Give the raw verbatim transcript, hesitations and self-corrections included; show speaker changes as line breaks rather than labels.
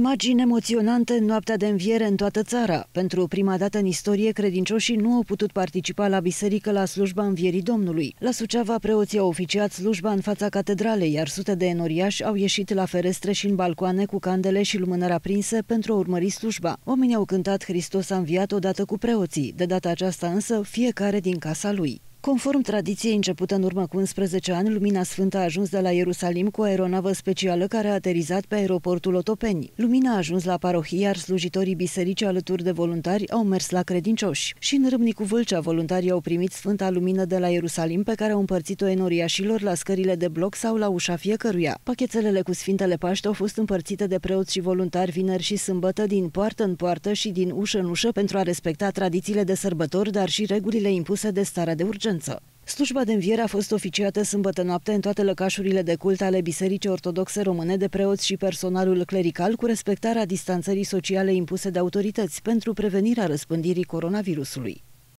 Imagini emoționante în noaptea de înviere în toată țara. Pentru prima dată în istorie, credincioșii nu au putut participa la biserică la slujba Învierii Domnului. La Suceava, preoții au oficiat slujba în fața catedralei, iar sute de enoriași au ieșit la ferestre și în balcoane cu candele și lumânări aprinse pentru a urmări slujba. Oamenii au cântat Hristos a înviat odată cu preoții, de data aceasta însă fiecare din casa lui. Conform tradiției începută în urmă cu unsprezece ani, Lumina Sfântă a ajuns de la Ierusalim cu o aeronavă specială care a aterizat pe aeroportul Otopeni. Lumina a ajuns la parohie, iar slujitorii bisericii alături de voluntari au mers la credincioși. Și în Râmnicu Vâlcea, voluntarii au primit Sfânta Lumină de la Ierusalim, pe care au împărțit-o enoriașilor la scările de bloc sau la ușa fiecăruia. Pachetelele cu Sfintele Paște au fost împărțite de preoți și voluntari vineri și sâmbătă din poartă în poartă și din ușă în ușă pentru a respecta tradițiile de sărbători, dar și regulile impuse de starea de urgență. Slujba de înviere a fost oficiată sâmbătă noapte în toate lăcașurile de cult ale Bisericii Ortodoxe Române de preoți și personalul clerical, cu respectarea distanțării sociale impuse de autorități pentru prevenirea răspândirii coronavirusului.